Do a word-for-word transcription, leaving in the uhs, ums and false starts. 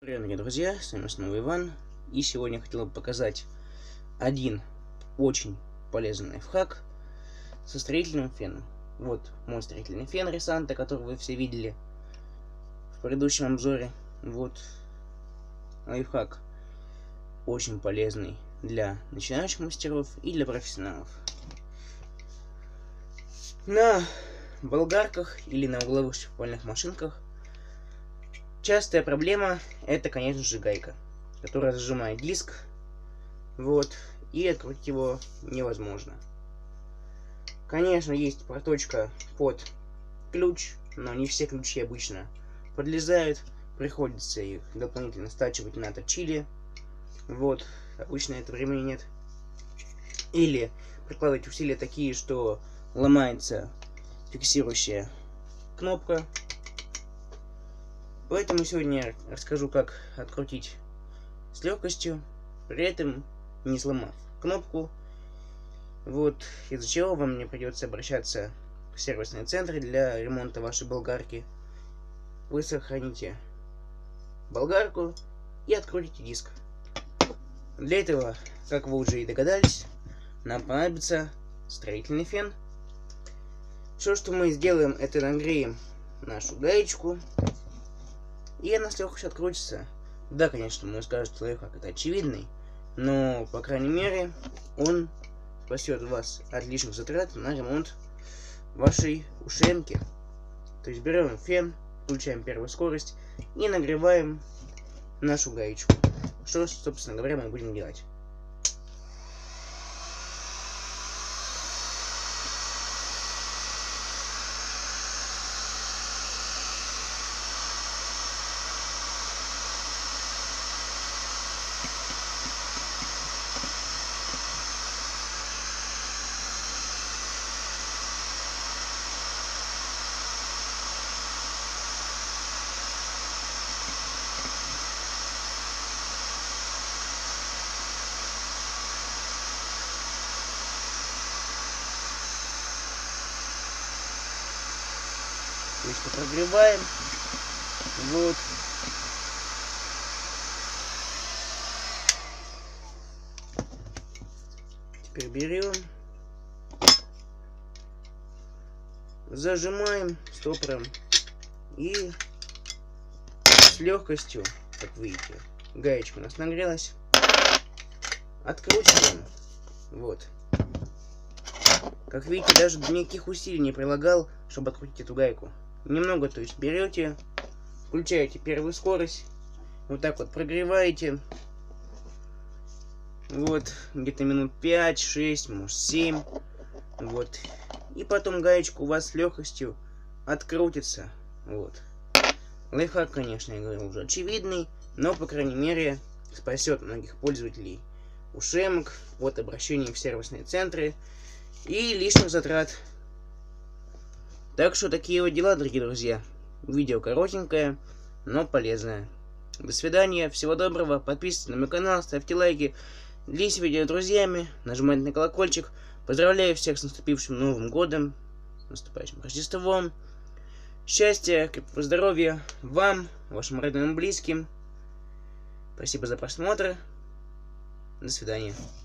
Привет, дорогие друзья, с вами снова Иван, и сегодня я хотел бы показать один очень полезный лайфхак со строительным феном. Вот мой строительный фен Ресанта, который вы все видели в предыдущем обзоре. Вот лайфхак очень полезный для начинающих мастеров и для профессионалов. На болгарках или на угловых шлифовальных машинках частая проблема — это, конечно же, гайка, которая зажимает диск, вот, и открутить его невозможно. Конечно, есть проточка под ключ, но не все ключи обычно подлезают, приходится их дополнительно стачивать на точиле, вот, обычно это времени нет. Или прикладывать усилия такие, что ломается фиксирующая кнопка. Поэтому сегодня я расскажу, как открутить с легкостью, при этом не сломав кнопку. Вот, из-за чего вам не придется обращаться в сервисные центры для ремонта вашей болгарки. Вы сохраните болгарку и открутите диск. Для этого, как вы уже и догадались, нам понадобится строительный фен. Все, что мы сделаем, это нагреем нашу гаечку, и она с легкостью открутится. Да, конечно, мы скажем, что лайфхак это очевидный, но, по крайней мере, он спасет вас от лишних затрат на ремонт вашей ушемки. То есть берем фен, включаем первую скорость и нагреваем нашу гаечку. Что, собственно говоря, мы будем делать. То есть прогреваем. Вот. Теперь берем, зажимаем стопором и с легкостью, как видите, гаечка у нас нагрелась, откручиваем. Вот. Как видите, даже никаких усилий не прилагал, чтобы открутить эту гайку. Немного, то есть берете, включаете первую скорость, вот так вот прогреваете, вот, где-то минут пять-шесть, может семь, вот, и потом гаечка у вас с легкостью открутится, вот. Лайфхак, конечно, я говорил, уже очевидный, но, по крайней мере, спасет многих пользователей ушемок от обращения в сервисные центры и лишних затрат. Так что такие вот дела, дорогие друзья. Видео коротенькое, но полезное. До свидания, всего доброго, подписывайтесь на мой канал, ставьте лайки, делитесь видео с друзьями, нажимайте на колокольчик. Поздравляю всех с наступившим Новым годом, с наступающим Рождеством. Счастья, крепкого здоровья вам, вашим родным и близким. Спасибо за просмотр. До свидания.